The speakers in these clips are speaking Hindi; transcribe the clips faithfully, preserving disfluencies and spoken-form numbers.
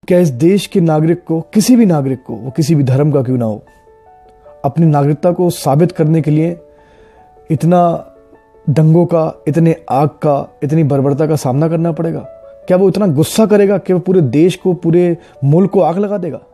क्या इस देश के नागरिक को, किसी भी नागरिक को, वो किसी भी धर्म का क्यों ना हो, अपनी नागरिकता को साबित करने के लिए इतना दंगों का, इतने आग का, इतनी बर्बरता का सामना करना पड़ेगा? क्या वो इतना गुस्सा करेगा कि वो पूरे देश को, पूरे मुल्क को आग लगा देगा?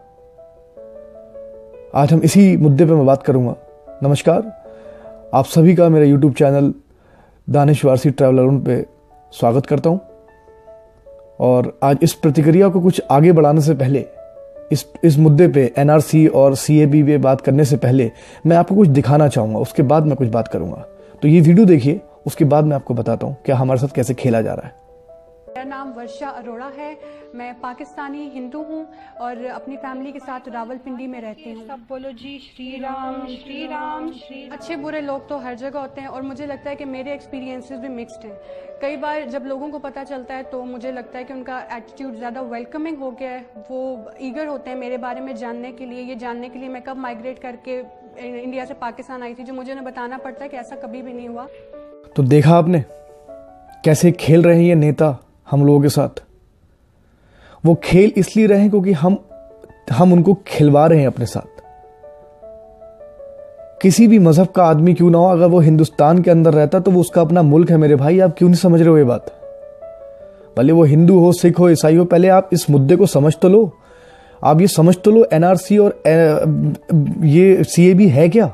आज हम इसी मुद्दे पे मैं बात करूंगा। नमस्कार, आप सभी का मेरे YouTube channel Danish Warsi traveller पे स्वागत करता हूं। और आज इस प्रतिक्रिया को कुछ आगे बढ़ाने से पहले, इस इस मुद्दे पे एनआरसी और सीएबी पे बात करने से पहले मैं आपको कुछ दिखाना चाहूंगा, उसके बाद मैं कुछ बात करूंगा। तो ये वीडियो देखिए, उसके बाद मैं आपको बताता हूं क्या हमारे साथ कैसे खेला जा रहा है। मेरा नाम वर्षा अरोड़ा है। मैं पाकिस्तानी हिंदू हूँ और अपनी फैमिली के साथ रावलपिंडी में रहती हूँ। सब बोलो जी श्री राम श्री राम श्री राम। अच्छे बुरे लोग तो हर जगह होते हैं और मुझे लगता है कि मेरे एक्सपीरियंसेस भी मिक्स्ड हैं। कई बार जब लोगों को पता चलता है तो मुझे लगता है कि उनका एटीट्यूड ज़्यादा वेलकमिंग हो गया है। वो ईगर होते हैं मेरे बारे में जानने के लिए, ये जानने के लिए मैं कब माइग्रेट करके इंडिया से पाकिस्तान आई थी, जो मुझे उन्हें बताना पड़ता है कि ऐसा कभी भी नहीं हुआ। तो देखा आपने कैसे खेल रहे हैं ये नेता हम लोगों के साथ। वो खेल इसलिए रहे हैं क्योंकि हम हम उनको खिलवा रहे हैं अपने साथ। किसी भी मजहब का आदमी क्यों ना हो, अगर वो हिंदुस्तान के अंदर रहता तो वो उसका अपना मुल्क है मेरे भाई। आप क्यों नहीं समझ रहे हो ये बात? भले वो हिंदू हो, सिख हो, ईसाई हो, पहले आप इस मुद्दे को समझ तो लो। आप ये समझ तो लो एनआरसी और ये सीएबी है क्या।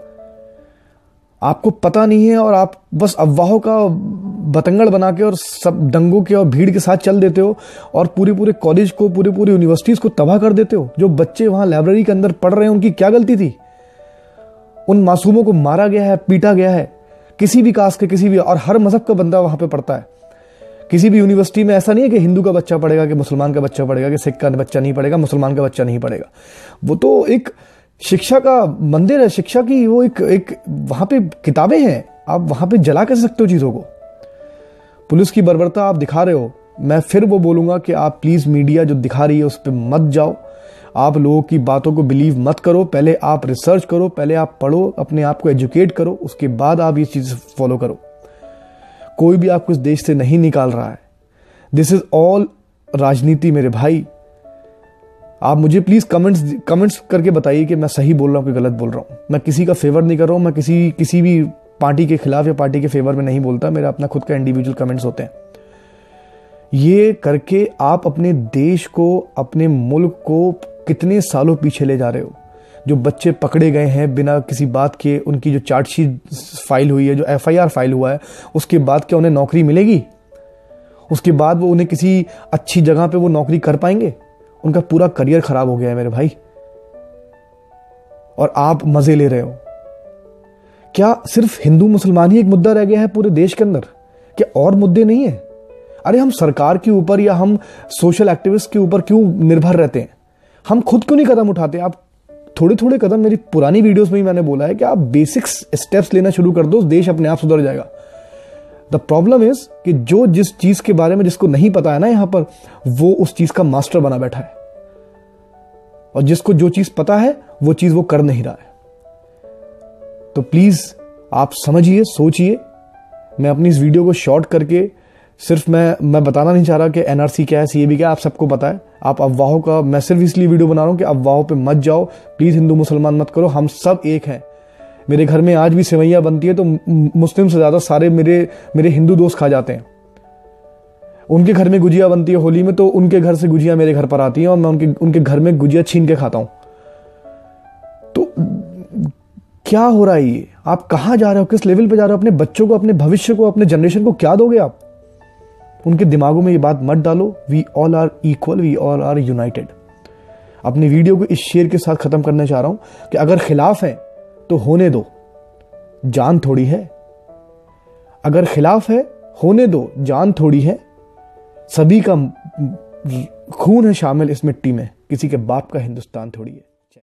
आपको पता नहीं है और आप बस अफवाहों का बतंगड़ बना के और सब दंगों के और भीड़ के साथ चल देते हो और पूरे पूरे कॉलेज को, पूरे पूरे यूनिवर्सिटीज को तबाह कर देते हो। जो बच्चे वहां लाइब्रेरी के अंदर पढ़ रहे हैं उनकी क्या गलती थी? उन मासूमों को मारा गया है, पीटा गया है, किसी भी कास्ट के, किसी भी, और हर मजहब का बंदा वहां पे पढ़ता है। किसी भी यूनिवर्सिटी में ऐसा नहीं है कि हिंदू का बच्चा पढ़ेगा, कि मुसलमान का बच्चा पढ़ेगा, कि सिख का बच्चा नहीं पढ़ेगा, मुसलमान का बच्चा नहीं पढ़ेगा। वो तो एक शिक्षा का मंदिर है, शिक्षा की वो एक एक वहां पे किताबें हैं। आप वहां पे जला कैसे सकते हो चीजों को? पुलिस की बर्बरता आप दिखा रहे हो। मैं फिर वो बोलूंगा कि आप प्लीज मीडिया जो दिखा रही है उस पर मत जाओ। आप लोगों की बातों को बिलीव मत करो। पहले आप रिसर्च करो, पहले आप पढ़ो, अपने आप को एजुकेट करो, उसके बाद आप ये चीज फॉलो करो। कोई भी आपको इस देश से नहीं निकाल रहा है। दिस इज ऑल राजनीति मेरे भाई। आप मुझे प्लीज कमेंट्स कमेंट्स करके बताइए कि मैं सही बोल रहा हूं कि गलत बोल रहा हूं। मैं किसी का फेवर नहीं कर रहा हूं। मैं किसी किसी भी पार्टी के खिलाफ या पार्टी के फेवर में नहीं बोलता। मेरा अपना खुद का इंडिविजुअल कमेंट्स होते हैं। ये करके आप अपने देश को, अपने मुल्क को कितने सालों पीछे ले जा रहे हो। जो बच्चे पकड़े गए हैं बिना किसी बात के, उनकी जो चार्जशीट फाइल हुई है, जो एफआईआर फाइल हुआ है, उसके बाद क्या उन्हें नौकरी मिलेगी? उसके बाद वो उन्हें किसी अच्छी जगह पे वो नौकरी कर पाएंगे? उनका पूरा करियर खराब हो गया है मेरे भाई, और आप मजे ले रहे हो। क्या सिर्फ हिंदू मुसलमान ही एक मुद्दा रह गया है पूरे देश के अंदर? क्या और मुद्दे नहीं है? अरे हम सरकार के ऊपर या हम सोशल एक्टिविस्ट के ऊपर क्यों निर्भर रहते हैं? हम खुद क्यों नहीं कदम उठाते? आप थोड़े थोड़े कदम, मेरी पुरानी वीडियोस में ही मैंने बोला है कि आप बेसिक स्टेप्स लेना शुरू कर दो, देश अपने आप सुधर जाएगा। द प्रॉब्लम इज कि जो जिस चीज के बारे में जिसको नहीं पता है ना यहां पर, वो उस चीज का मास्टर बना बैठा है, और जिसको जो चीज पता है वो चीज वो कर नहीं रहा है। तो प्लीज आप समझिए, सोचिए। मैं अपनी इस वीडियो को शॉर्ट करके सिर्फ मैं मैं बताना नहीं चाह रहा कि एनआरसी क्या है, सीएबी क्या है, आप सबको पता है। आप अफवाहों का, मैं सिर्फ इसलिए वीडियो बना रहा हूं कि अफवाहों पे मत जाओ प्लीज। हिंदू मुसलमान मत करो, हम सब एक हैं। मेरे घर में आज भी सेवैयां बनती है तो मुस्लिम से ज्यादा सारे मेरे मेरे हिंदू दोस्त खा जाते हैं। उनके घर में गुजिया बनती है होली में, तो उनके घर से गुजिया मेरे घर पर आती है और मैं उनके उनके घर में गुजिया छीन के खाता हूं। तो क्या हो रहा है ये? आप कहां जा रहे हो? किस लेवल पे जा रहे हो? अपने बच्चों को, अपने भविष्य को, अपने जनरेशन को क्या दोगे आप? उनके दिमागों में ये बात मत डालो। We all are equal, we all are united. अपनी वीडियो को इस शेर के साथ खत्म करना चाह रहा हूं कि अगर खिलाफ है तो होने दो, जान थोड़ी है। अगर खिलाफ है, होने दो, जान थोड़ी है। सभी का खून है शामिल इस मिट्टी में, किसी के बाप का हिंदुस्तान थोड़ी है।